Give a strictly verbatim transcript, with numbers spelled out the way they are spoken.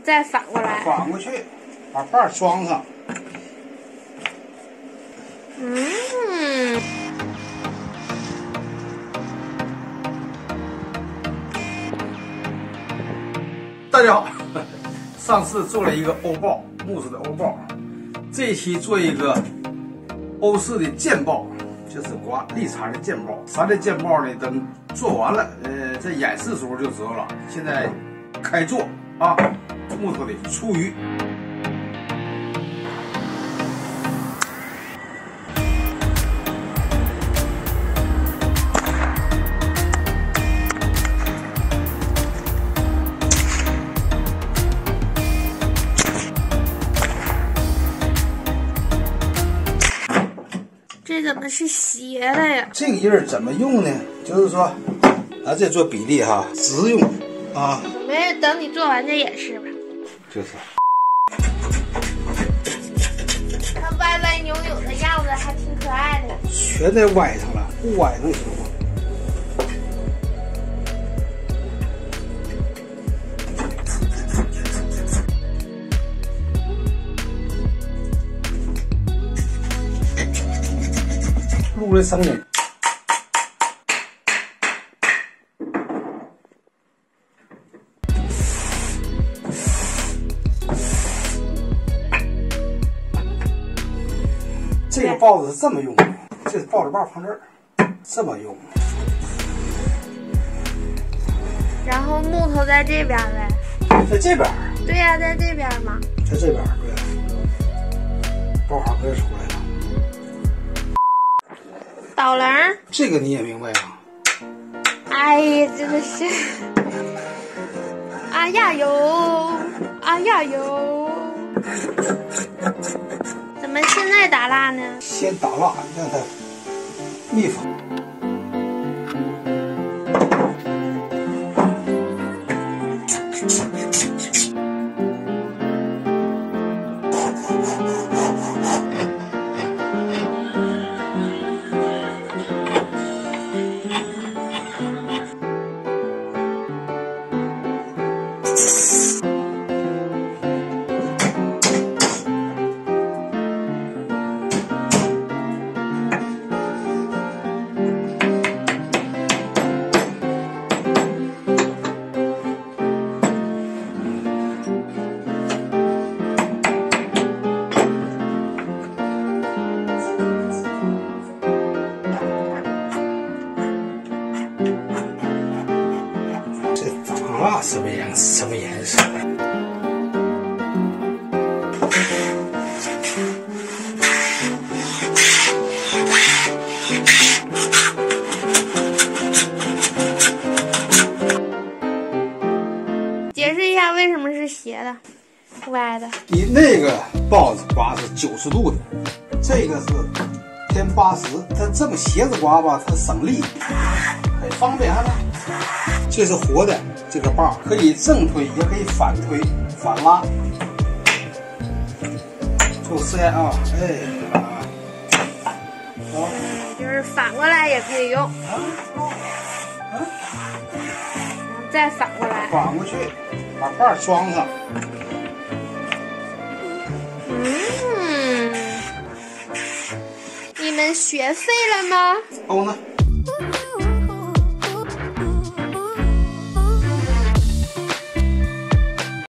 再反过来。 反过去，把把装上。 嗯。 大家好，上次做了一个欧豹，木质的欧豹，这一期做一个欧式的剑豹，就是刮立裁的剑豹。咱这剑豹呢，等做完了，呃，在演示时候就知道了。现在开做啊，木头的粗鱼。 这怎么是斜的呀？ 这个印儿怎么用呢？就是说，啊，这做比例哈，直用啊。 没等你做完再演示吧。 就是。 它歪歪扭扭的样子还挺可爱的。 全在歪上了，不歪能行吗？录的声音。这个刨子是这么用的，这是刨子把放这儿，这么用。 然后木头在这边呗。 在这边。 对呀、啊，在这边嘛。 在这边，对。包好给出来了。 导棱， 这个你也明白啊？ 哎呀，真的是，啊呀哟，啊呀哟，怎么现在打蜡呢？ 先打蜡，让它密封。啊，什么颜色？什么颜色？ 解释一下为什么是斜的、歪的。 你那个刨子刮是九十度的，这个是偏八十。它这么斜着刮吧，它省力，很方便哈。这是活的。这个把可以正推，也可以反推、反拉。做实验啊，哎，啊，好， 就是反过来也可以用， 啊，啊， 再反过来， 反过去，把把装上。 嗯，你们学废了吗？ 欧呢？